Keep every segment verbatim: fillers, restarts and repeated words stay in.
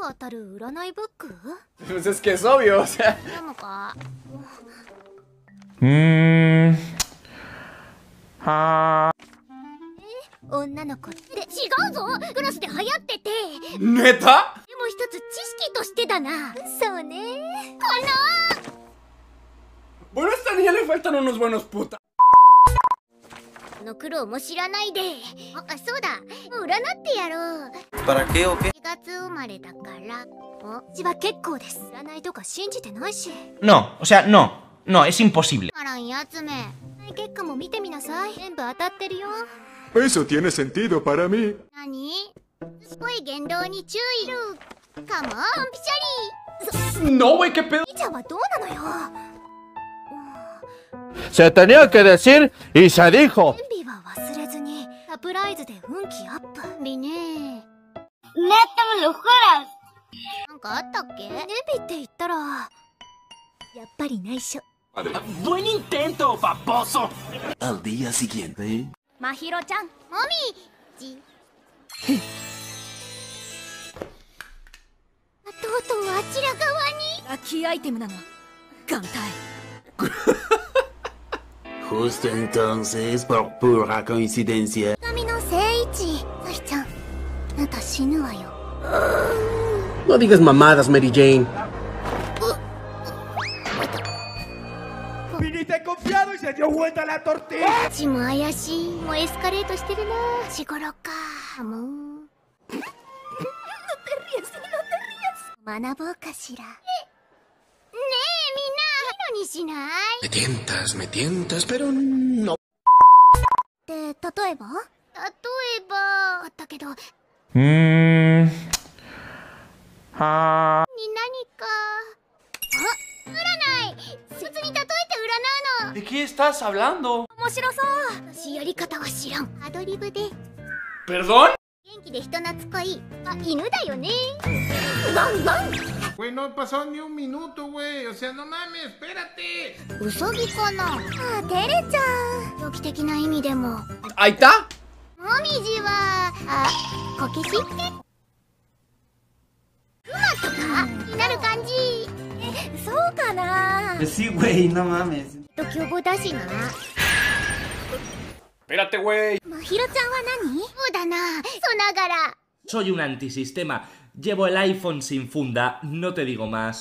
Pues es que es obvio, o sea. Mmm. Ah. ¿Neta? Bueno, a esta niña le faltan unos buenos putas. ¿Para qué o qué? No, o sea, no. No, es imposible. Eso tiene sentido para mí. No, güey, qué pedo. Se tenía que decir y se dijo. ¡Buen intento, baboso! Al día siguiente... Mahiro-chan. Justo entonces, por pura coincidencia... No digas mamadas, Mary Jane. Viniste confiado y se dio vuelta la tortilla. Me tientas, me tientas, pero no. Mmm. Ah. ¿De qué estás hablando? ¿Perdón? Güey, no pasó ni un minuto, güey. O sea, no mames, espérate. Ahí está. Sí, güey, no mames. Espérate, güey. Soy un antisistema. Llevo el iPhone sin funda. No te digo más.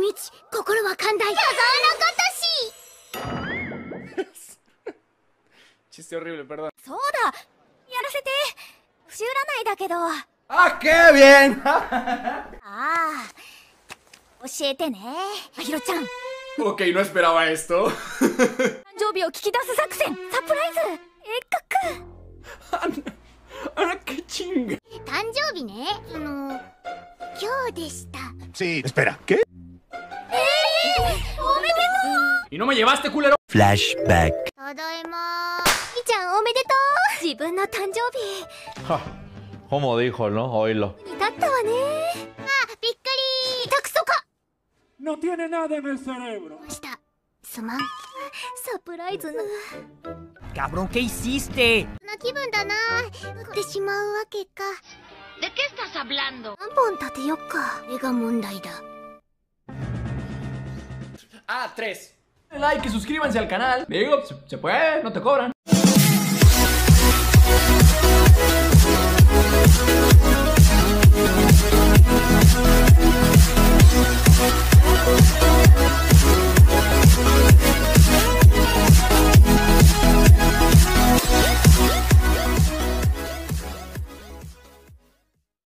Chiste horrible, perdón. ¡Ah, qué bien! Ok, no esperaba esto. Ana, qué chinga. Sí, espera, ¿qué? ¿Y no me llevaste, culero? Flashback. Ja, como dijo, ¿no? Oílo. No tiene nada en el cerebro. Cabrón, ¿qué hiciste? ¿De qué estás hablando? Ah, tres. Like y suscríbanse al canal. Digo, se, se puede, no te cobran.